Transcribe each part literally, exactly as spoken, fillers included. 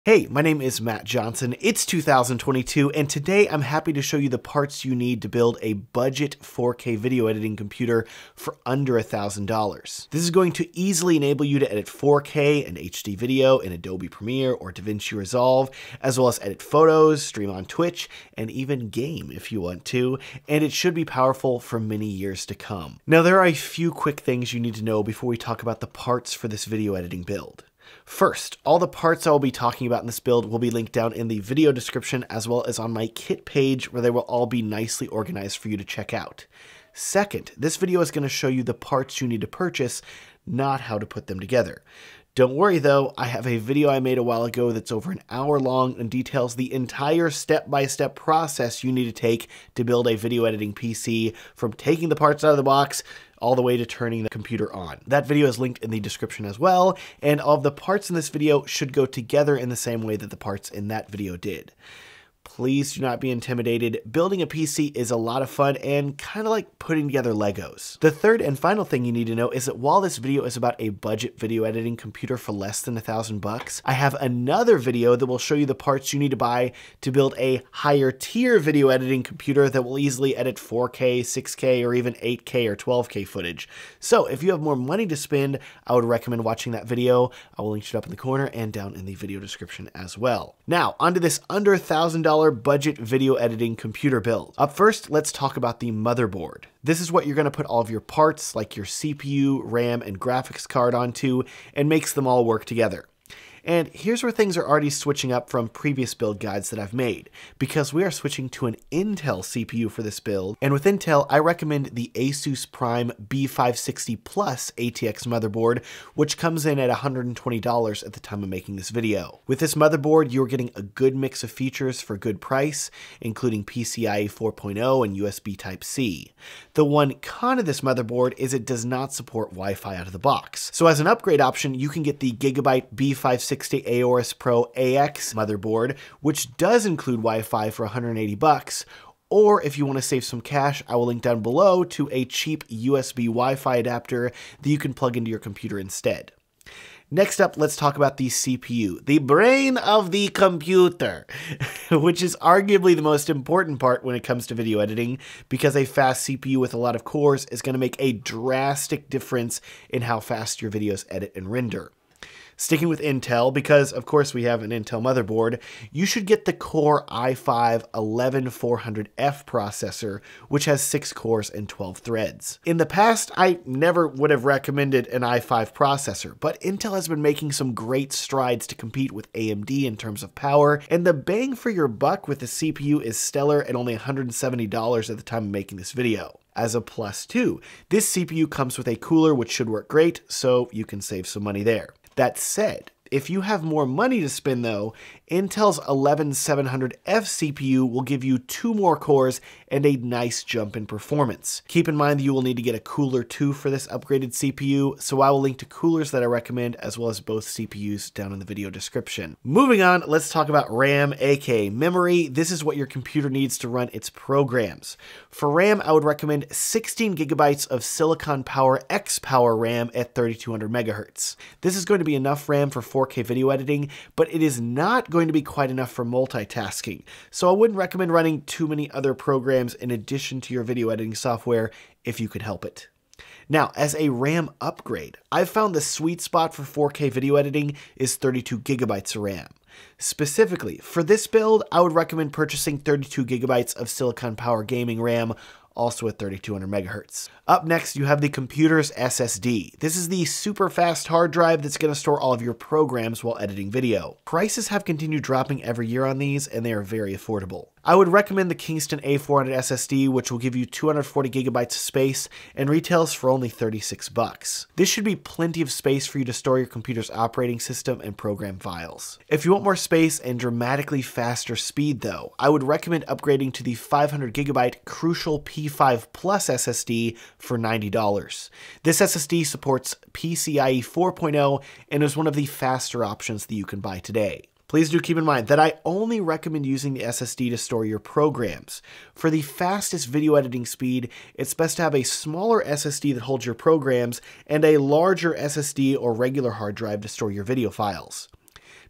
Hey, my name is Matt Johnson. It's two thousand twenty-two, and today I'm happy to show you the parts you need to build a budget four K video editing computer for under one thousand dollars. This is going to easily enable you to edit four K and H D video in Adobe Premiere or DaVinci Resolve, as well as edit photos, stream on Twitch, and even game if you want to, and it should be powerful for many years to come. Now, there are a few quick things you need to know before we talk about the parts for this video editing build. First, all the parts I will be talking about in this build will be linked down in the video description as well as on my kit page, where they will all be nicely organized for you to check out. Second, this video is going to show you the parts you need to purchase, not how to put them together. Don't worry though, I have a video I made a while ago that's over an hour long and details the entire step-by-step process you need to take to build a video editing P C, from taking the parts out of the box all the way to turning the computer on. That video is linked in the description as well, and all of the parts in this video should go together in the same way that the parts in that video did. Please do not be intimidated. Building a P C is a lot of fun and kind of like putting together Legos. The third and final thing you need to know is that while this video is about a budget video editing computer for less than a thousand bucks, I have another video that will show you the parts you need to buy to build a higher tier video editing computer that will easily edit four K, six K, or even eight K or twelve K footage. So if you have more money to spend, I would recommend watching that video. I will link it up in the corner and down in the video description as well. Now, onto this under one thousand dollar budget video editing computer build. Up first, let's talk about the motherboard. This is what you're going to put all of your parts, like your C P U, RAM, and graphics card onto, and makes them all work together. And here's where things are already switching up from previous build guides that I've made, because we are switching to an Intel C P U for this build, and with Intel, I recommend the Asus Prime B five sixty Plus A T X motherboard, which comes in at one hundred twenty dollars at the time of making this video. With this motherboard, you're getting a good mix of features for good price, including PCIe four point oh and U S B Type C. The one con of this motherboard is it does not support Wi-Fi out of the box. So as an upgrade option, you can get the Gigabyte B five sixty Aorus Pro A X motherboard, which does include Wi-Fi for one hundred eighty bucks. Or if you want to save some cash, I will link down below to a cheap U S B Wi-Fi adapter that you can plug into your computer instead. Next up, let's talk about the C P U, the brain of the computer, which is arguably the most important part when it comes to video editing, because a fast C P U with a lot of cores is going to make a drastic difference in how fast your videos edit and render. Sticking with Intel, because of course we have an Intel motherboard, you should get the Core i five eleven four hundred F processor, which has six cores and twelve threads. In the past, I never would have recommended an i five processor, but Intel has been making some great strides to compete with A M D in terms of power, and the bang for your buck with the C P U is stellar at only one hundred seventy dollars at the time of making this video. As a plus too, this C P U comes with a cooler, which should work great, so you can save some money there. That said, if you have more money to spend though, Intel's eleven seven hundred F C P U will give you two more cores and a nice jump in performance. Keep in mind that you will need to get a cooler too for this upgraded C P U, so I will link to coolers that I recommend as well as both C P Us down in the video description. Moving on, let's talk about RAM, aka memory. This is what your computer needs to run its programs. For RAM, I would recommend sixteen gigabytes of Silicon Power X Power RAM at thirty-two hundred megahertz. This is going to be enough RAM for four K video editing, but it is not going to be quite enough for multitasking, so I wouldn't recommend running too many other programs in addition to your video editing software if you could help it. Now, as a RAM upgrade, I've found the sweet spot for four K video editing is thirty-two gigabytes of RAM. Specifically, for this build, I would recommend purchasing thirty-two gigabytes of Silicon Power Gaming RAM, also at thirty-two hundred megahertz. Up next, you have the computer's S S D. This is the super fast hard drive that's going to store all of your programs while editing video. Prices have continued dropping every year on these, and they are very affordable. I would recommend the Kingston A four hundred S S D, which will give you two hundred forty gigabytes of space and retails for only thirty-six bucks. This should be plenty of space for you to store your computer's operating system and program files. If you want more space and dramatically faster speed though, I would recommend upgrading to the five hundred gigabyte Crucial P five Plus S S D for ninety dollars. This S S D supports PCIe four point oh and is one of the faster options that you can buy today. Please do keep in mind that I only recommend using the S S D to store your programs. For the fastest video editing speed, it's best to have a smaller S S D that holds your programs and a larger S S D or regular hard drive to store your video files.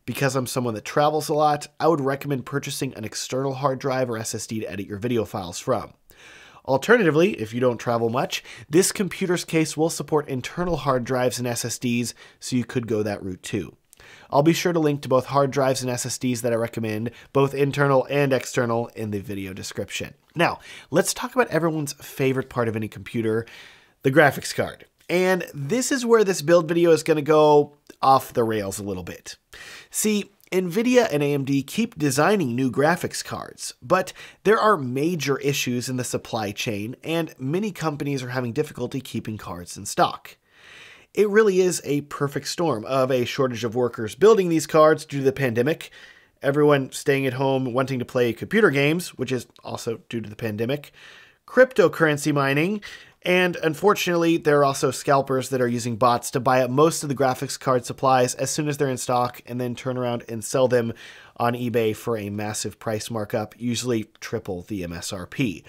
Because I'm someone that travels a lot, I would recommend purchasing an external hard drive or S S D to edit your video files from. Alternatively, if you don't travel much, this computer's case will support internal hard drives and S S Ds, so you could go that route too. I'll be sure to link to both hard drives and S S Ds that I recommend, both internal and external, in the video description. Now, let's talk about everyone's favorite part of any computer, the graphics card. And this is where this build video is going to go off the rails a little bit. See, NVIDIA and A M D keep designing new graphics cards, but there are major issues in the supply chain, and many companies are having difficulty keeping cards in stock. It really is a perfect storm of a shortage of workers building these cards due to the pandemic, everyone staying at home wanting to play computer games, which is also due to the pandemic, cryptocurrency mining, and unfortunately, there are also scalpers that are using bots to buy up most of the graphics card supplies as soon as they're in stock and then turn around and sell them on eBay for a massive price markup, usually triple the M S R P.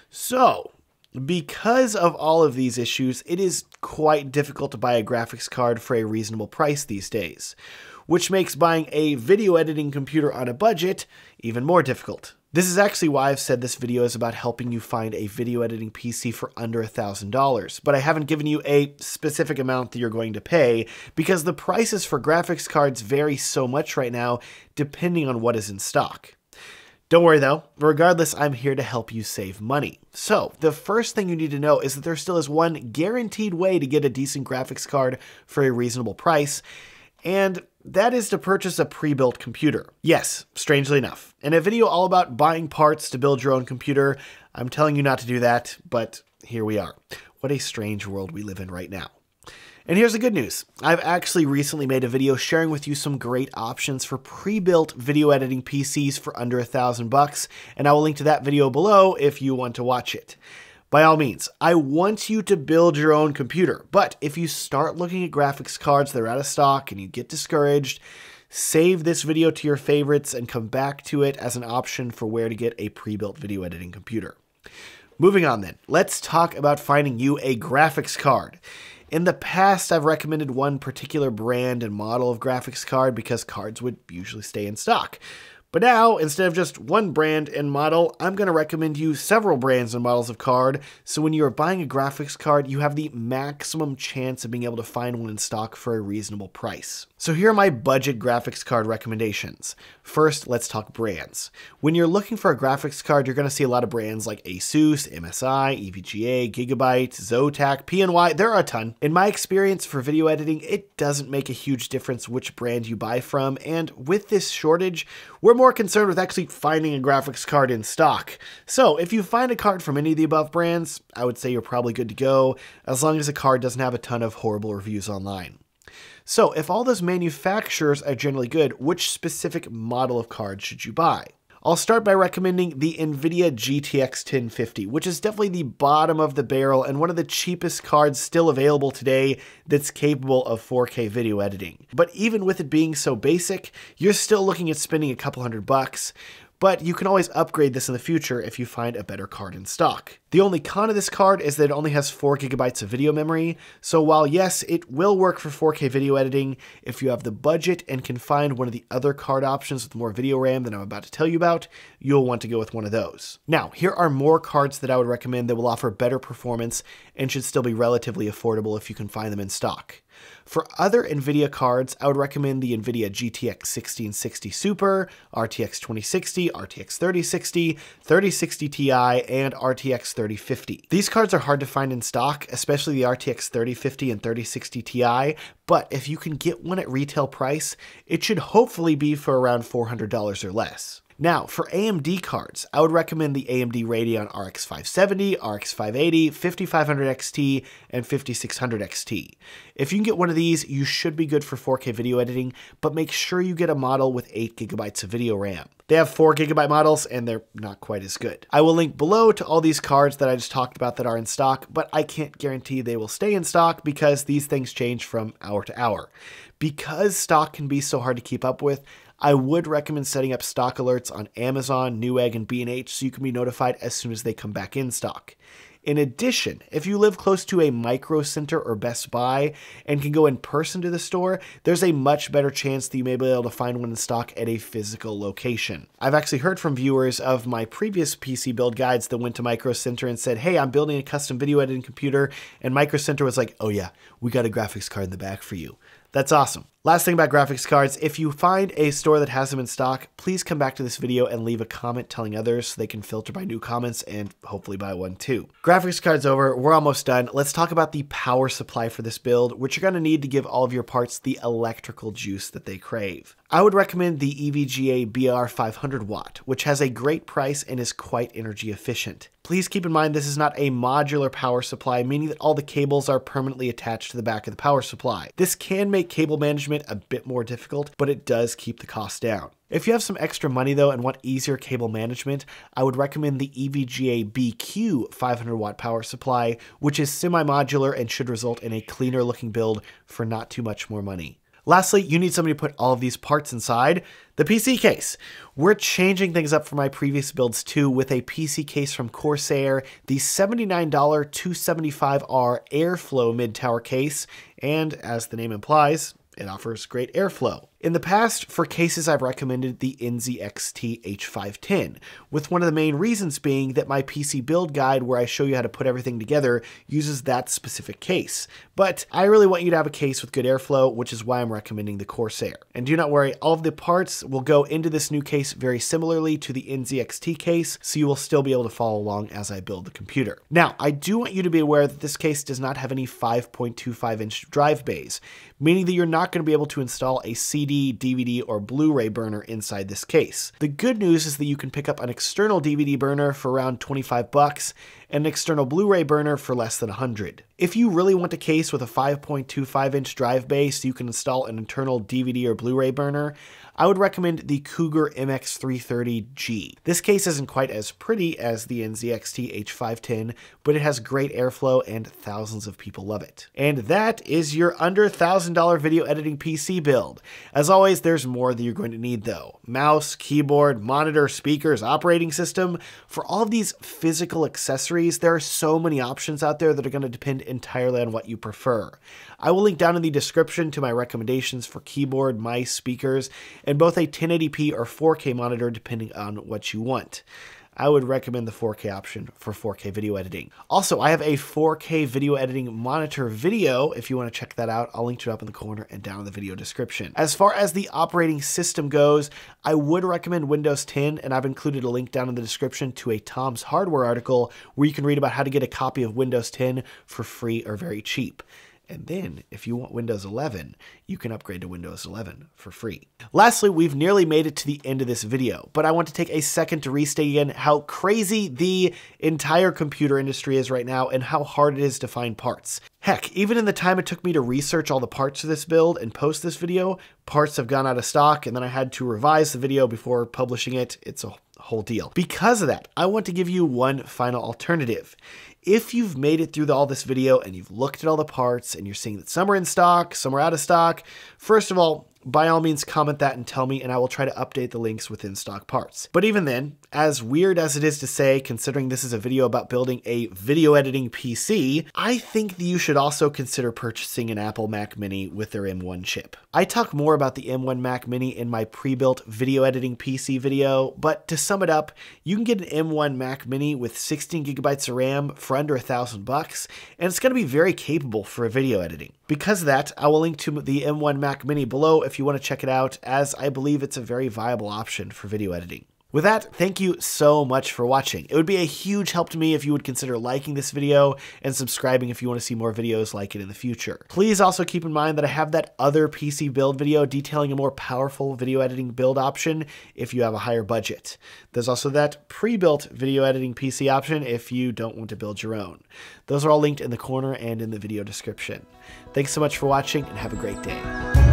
So, because of all of these issues, it is quite difficult to buy a graphics card for a reasonable price these days, which makes buying a video editing computer on a budget even more difficult. This is actually why I've said this video is about helping you find a video editing P C for under one thousand dollars, but I haven't given you a specific amount that you're going to pay because the prices for graphics cards vary so much right now depending on what is in stock. Don't worry though, regardless, I'm here to help you save money. So, the first thing you need to know is that there still is one guaranteed way to get a decent graphics card for a reasonable price, and that is to purchase a pre-built computer. Yes, strangely enough. In a video all about buying parts to build your own computer, I'm telling you not to do that, but here we are. What a strange world we live in right now. And here's the good news. I've actually recently made a video sharing with you some great options for pre-built video editing P Cs for under a thousand bucks, and I will link to that video below if you want to watch it. By all means, I want you to build your own computer, but if you start looking at graphics cards that are out of stock and you get discouraged, save this video to your favorites and come back to it as an option for where to get a pre-built video editing computer. Moving on then, let's talk about finding you a graphics card. In the past, I've recommended one particular brand and model of graphics card because cards would usually stay in stock. But now, instead of just one brand and model, I'm going to recommend you several brands and models of card, so when you're buying a graphics card, you have the maximum chance of being able to find one in stock for a reasonable price. So here are my budget graphics card recommendations. First, let's talk brands. When you're looking for a graphics card, you're going to see a lot of brands like ASUS, M S I, E V G A, Gigabyte, Zotac, P N Y, there are a ton. In my experience for video editing, it doesn't make a huge difference which brand you buy from, and with this shortage, we're more concerned with actually finding a graphics card in stock. So if you find a card from any of the above brands, I would say you're probably good to go, as long as the card doesn't have a ton of horrible reviews online. So if all those manufacturers are generally good, which specific model of card should you buy? I'll start by recommending the NVIDIA G T X ten fifty, which is definitely the bottom of the barrel and one of the cheapest cards still available today that's capable of four K video editing. But even with it being so basic, you're still looking at spending a couple hundred bucks. But you can always upgrade this in the future if you find a better card in stock. The only con of this card is that it only has four gigabytes of video memory, so while yes, it will work for four K video editing, if you have the budget and can find one of the other card options with more video RAM than I'm about to tell you about, you'll want to go with one of those. Now, here are more cards that I would recommend that will offer better performance and should still be relatively affordable if you can find them in stock. For other NVIDIA cards, I would recommend the NVIDIA G T X sixteen sixty Super, R T X twenty sixty, R T X thirty sixty, thirty sixty Ti, and R T X thirty fifty. These cards are hard to find in stock, especially the R T X thirty fifty and thirty sixty Ti, but if you can get one at retail price, it should hopefully be for around four hundred dollars or less. Now, for A M D cards, I would recommend the A M D Radeon R X five seventy, R X five eighty, fifty-five hundred X T, and fifty-six hundred X T. If you can get one of these, you should be good for four K video editing, but make sure you get a model with eight gigabytes of video RAM. They have four gigabyte models, and they're not quite as good. I will link below to all these cards that I just talked about that are in stock, but I can't guarantee they will stay in stock because these things change from hour to hour. Because stock can be so hard to keep up with, I would recommend setting up stock alerts on Amazon, Newegg, and B and H so you can be notified as soon as they come back in stock. In addition, if you live close to a Micro Center or Best Buy and can go in person to the store, there's a much better chance that you may be able to find one in stock at a physical location. I've actually heard from viewers of my previous P C build guides that went to Micro Center and said, hey, I'm building a custom video editing computer, and Micro Center was like, oh yeah, we got a graphics card in the back for you. That's awesome. Last thing about graphics cards, if you find a store that has them in stock, please come back to this video and leave a comment telling others so they can filter by new comments and hopefully buy one too. Graphics cards over, we're almost done. Let's talk about the power supply for this build, which you're going to need to give all of your parts the electrical juice that they crave. I would recommend the E V G A B R five hundred watt, which has a great price and is quite energy efficient. Please keep in mind this is not a modular power supply, meaning that all the cables are permanently attached to the back of the power supply. This can make cable management a bit more difficult, but it does keep the cost down. If you have some extra money though and want easier cable management, I would recommend the E V G A B Q five hundred watt power supply, which is semi-modular and should result in a cleaner looking build for not too much more money. Lastly, you need somebody to put all of these parts inside. The P C case. We're changing things up from my previous builds too with a P C case from Corsair, the seventy-nine dollar two seventy-five R Airflow mid-tower case, and as the name implies, it offers great airflow. In the past, for cases I've recommended the N Z X T H five ten, with one of the main reasons being that my P C build guide where I show you how to put everything together uses that specific case. But I really want you to have a case with good airflow, which is why I'm recommending the Corsair. And do not worry, all of the parts will go into this new case very similarly to the N Z X T case, so you will still be able to follow along as I build the computer. Now, I do want you to be aware that this case does not have any five point two five inch drive bays, meaning that you're not going to be able to install a C D, D V D, or Blu-ray burner inside this case. The good news is that you can pick up an external D V D burner for around twenty-five bucks and an external Blu-ray burner for less than one hundred. If you really want a case with a five point two five inch drive bay so you can install an internal D V D or Blu-ray burner, I would recommend the Cougar M X three thirty G. This case isn't quite as pretty as the N Z X T H five ten, but it has great airflow and thousands of people love it. And that is your under one thousand dollar video editing P C build. As always, there's more that you're going to need though. Mouse, keyboard, monitor, speakers, operating system. For all of these physical accessories, there are so many options out there that are going to depend entirely on what you prefer. I will link down in the description to my recommendations for keyboard, mice, speakers, and both a ten eighty p or four K monitor depending on what you want. I would recommend the four K option for four K video editing. Also, I have a four K video editing monitor video. If you want to check that out, I'll link to it up in the corner and down in the video description. As far as the operating system goes, I would recommend Windows ten, and I've included a link down in the description to a Tom's Hardware article where you can read about how to get a copy of Windows ten for free or very cheap. And then, if you want Windows eleven, you can upgrade to Windows eleven for free. Lastly, we've nearly made it to the end of this video, but I want to take a second to restate again how crazy the entire computer industry is right now and how hard it is to find parts. Heck, even in the time it took me to research all the parts of this build and post this video, parts have gone out of stock, and then I had to revise the video before publishing it. It's a whole deal. Because of that, I want to give you one final alternative. If you've made it through all this video and you've looked at all the parts and you're seeing that some are in stock, some are out of stock, first of all, by all means comment that and tell me, and I will try to update the links with in-stock parts. But even then, as weird as it is to say, considering this is a video about building a video editing P C, I think that you should also consider purchasing an Apple Mac Mini with their M one chip. I talk more about the M one Mac Mini in my pre-built video editing P C video, but to sum it up, you can get an M one Mac Mini with sixteen gigabytes of RAM for under a thousand bucks, and it's going to be very capable for video editing. Because of that, I will link to the M one Mac Mini below if you want to check it out, as I believe it's a very viable option for video editing. With that, thank you so much for watching. It would be a huge help to me if you would consider liking this video and subscribing if you want to see more videos like it in the future. Please also keep in mind that I have that other P C build video detailing a more powerful video editing build option if you have a higher budget. There's also that pre-built video editing P C option if you don't want to build your own. Those are all linked in the corner and in the video description. Thanks so much for watching and have a great day.